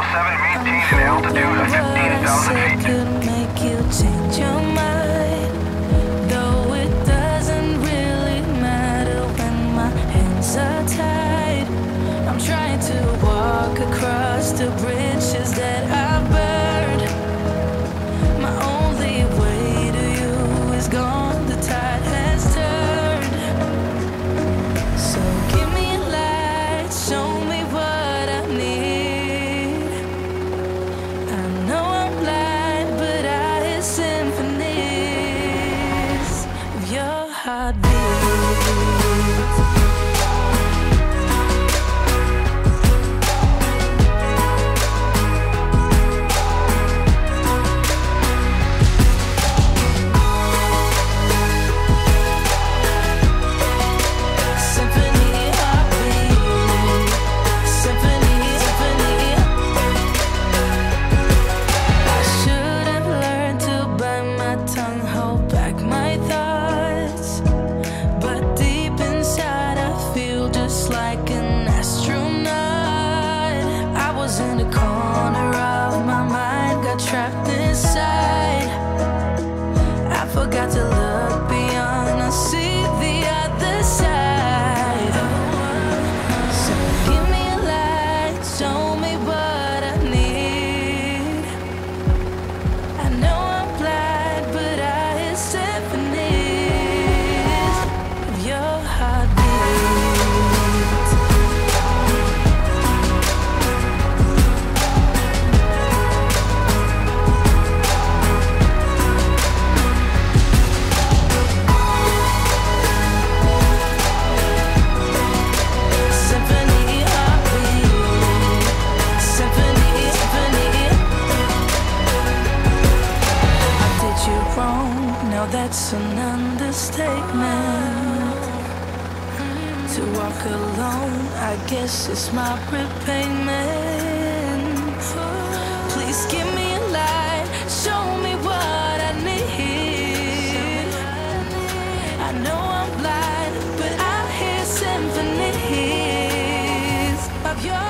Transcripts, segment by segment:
7, maintain an altitude of 15,000 feet. Could make you change your mind, though it doesn't really matter when my hands are tied. I'm trying to walk across the bridges that I burned. My only way to you is gone, the tide has turned. So give me a light, show me what I need. I know I'm blind, but I hear symphonies of your heartbeat. Trapped inside, I forgot to look beyond. I see the other side. So give me a light, show me what I need. I know I'm blind, but I hear symphonies of your heartbeat. Now that's an understatement. To walk alone, I guess it's my repayment. Please give me a light, show me what I need. I know I'm blind, but I hear symphonies of your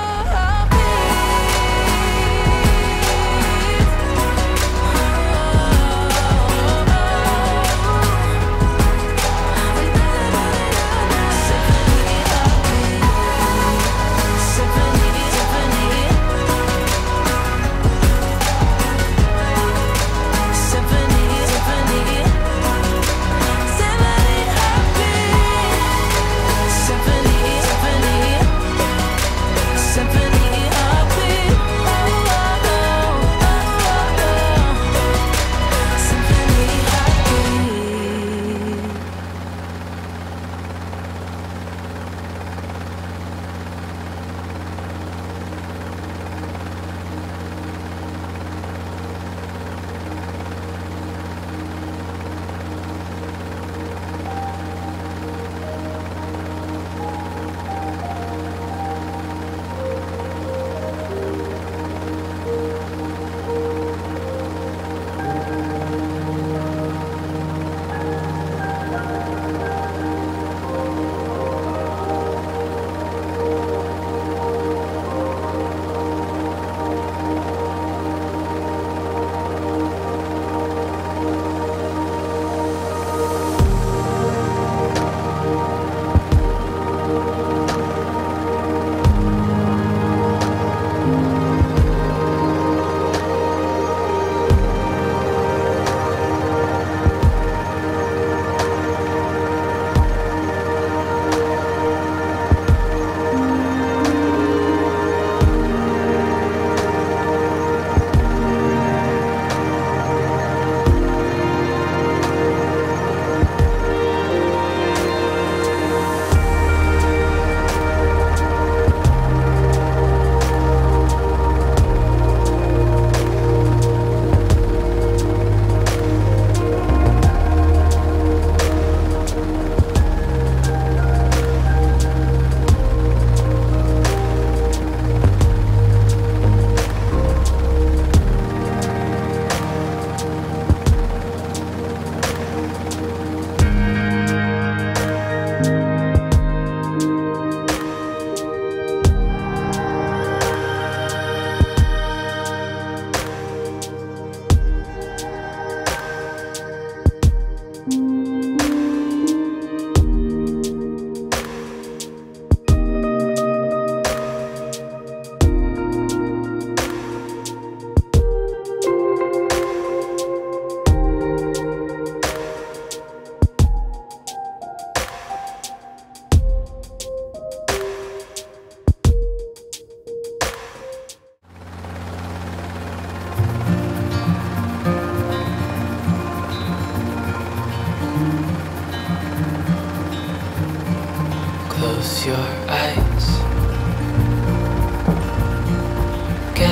Symphony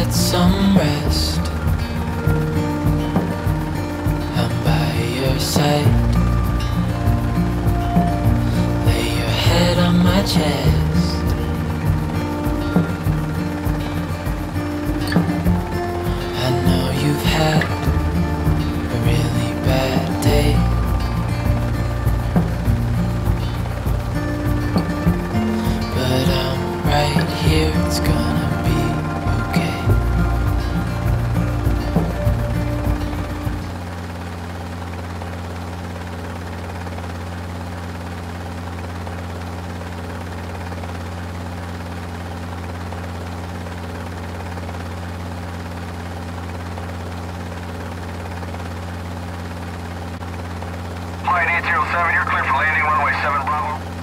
get some rest. I'm by your side. Lay your head on my chest. I know you've had a really bad day, but I'm right here, it's gonna be okay. Flight 807, you're clear for landing runway 7 Bravo.